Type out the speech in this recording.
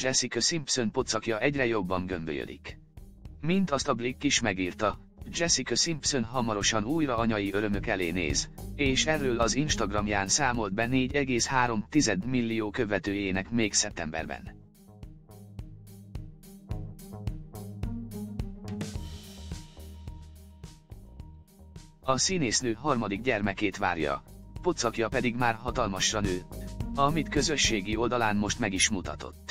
Jessica Simpson pocakja egyre jobban gömbölyödik. Mint azt a Blick is megírta, Jessica Simpson hamarosan újra anyai örömök elé néz, és erről az Instagramján számolt be 4,3 millió követőjének még szeptemberben. A színésznő harmadik gyermekét várja, pocakja pedig már hatalmasra nőtt, amit közösségi oldalán most meg is mutatott.